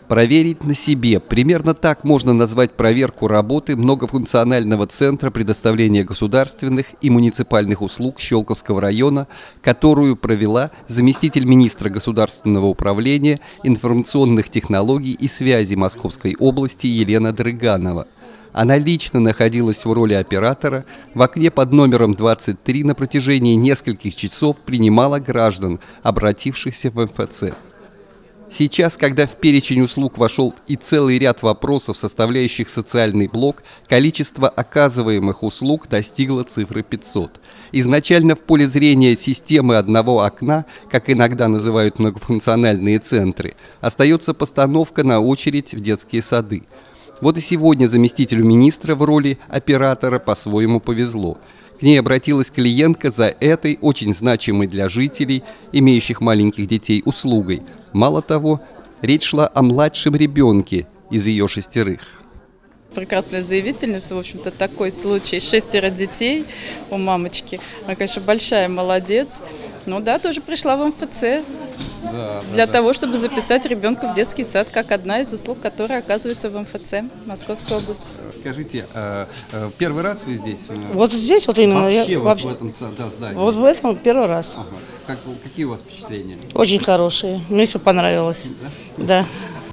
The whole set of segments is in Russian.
Проверить на себе. Примерно так можно назвать проверку работы многофункционального центра предоставления государственных и муниципальных услуг Щелковского района, которую провела заместитель министра государственного управления, информационных технологий и связи Московской области Елена Дрыганова. Она лично находилась в роли оператора, в окне под номером 23 на протяжении нескольких часов принимала граждан, обратившихся в МФЦ. Сейчас, когда в перечень услуг вошел и целый ряд вопросов, составляющих социальный блок, количество оказываемых услуг достигло цифры 500. Изначально в поле зрения системы одного окна, как иногда называют многофункциональные центры, остается постановка на очередь в детские сады. Вот и сегодня заместителю министра в роли оператора по-своему повезло. К ней обратилась клиентка за этой, очень значимой для жителей, имеющих маленьких детей, услугой. Мало того, речь шла о младшем ребенке из ее 6. Прекрасная заявительница, в общем-то, такой случай. 6 детей у мамочки. Она, конечно, большая молодец. Ну да, тоже пришла в МФЦ для того, чтобы записать ребенка в детский сад, как одна из услуг, которая оказывается в МФЦ Московской области. Скажите, первый раз вы здесь? Вот здесь вот именно. Вообще в этом здании? Вот в этом первый раз. Ага. Какие у вас впечатления? Очень хорошие. Мне все понравилось. Да.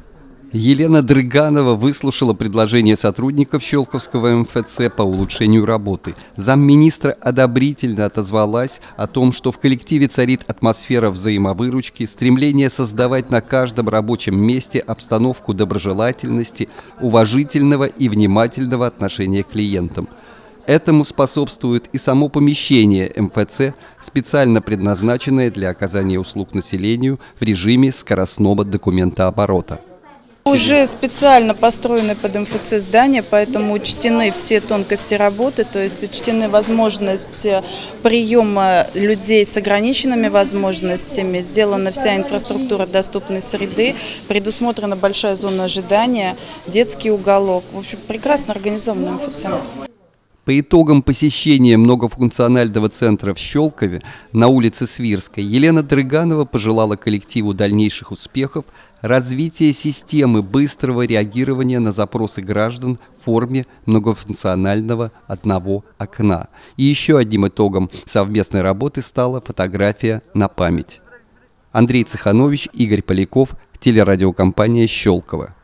Елена Дрыганова выслушала предложение сотрудников Щелковского МФЦ по улучшению работы. Замминистра одобрительно отозвалась о том, что в коллективе царит атмосфера взаимовыручки, стремление создавать на каждом рабочем месте обстановку доброжелательности, уважительного и внимательного отношения к клиентам. Этому способствует и само помещение МФЦ, специально предназначенное для оказания услуг населению в режиме скоростного документооборота. Уже специально построены под МФЦ здания, поэтому учтены все тонкости работы, то есть учтены возможности приема людей с ограниченными возможностями, сделана вся инфраструктура доступной среды, предусмотрена большая зона ожидания, детский уголок. В общем, прекрасно организован МФЦ. По итогам посещения многофункционального центра в Щелкове на улице Свирской Елена Дрыганова пожелала коллективу дальнейших успехов, развития системы быстрого реагирования на запросы граждан в форме многофункционального одного окна. И еще одним итогом совместной работы стала фотография на память. Андрей Цеханович, Игорь Поляков, телерадиокомпания «Щелково».